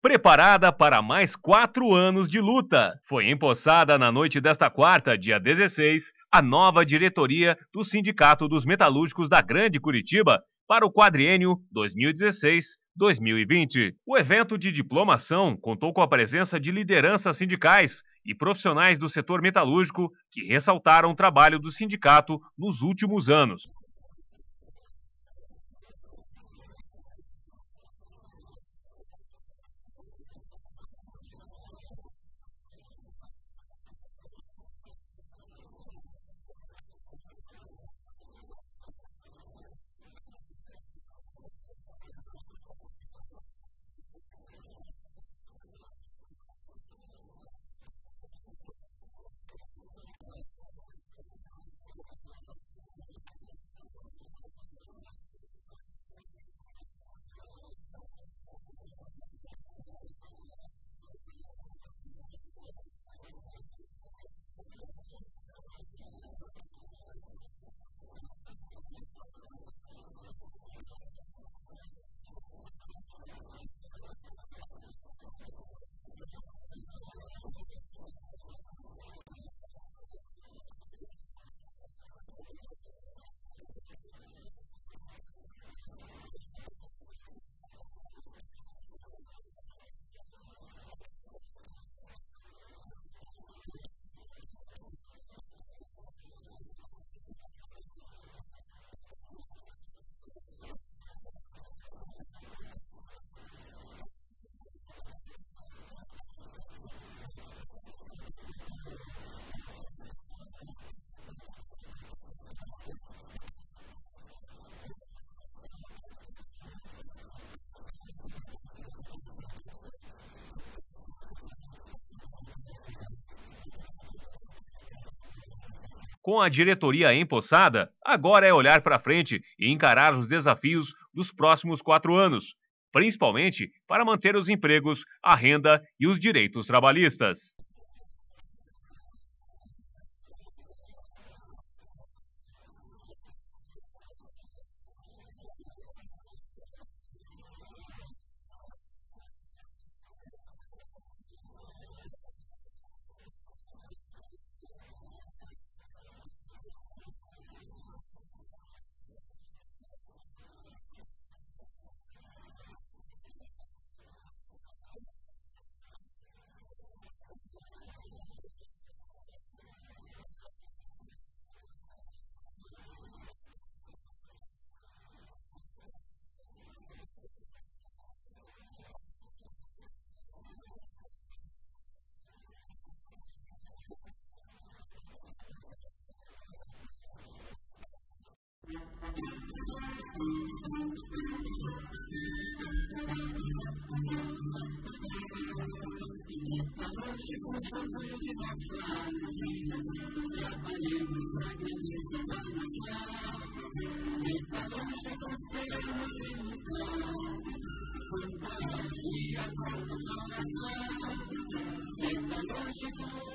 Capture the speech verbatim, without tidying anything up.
preparada para mais quatro anos de luta. Foi empossada na noite desta quarta, dia dezesseis, a nova diretoria do Sindicato dos Metalúrgicos da Grande Curitiba para o quadriênio dois mil e dezesseis a dois mil e vinte. O evento de diplomação contou com a presença de lideranças sindicais e profissionais do setor metalúrgico que ressaltaram o trabalho do sindicato nos últimos anos. Com a diretoria empossada, agora é olhar para frente e encarar os desafios dos próximos quatro anos, principalmente para manter os empregos, a renda e os direitos trabalhistas. Metalúrgico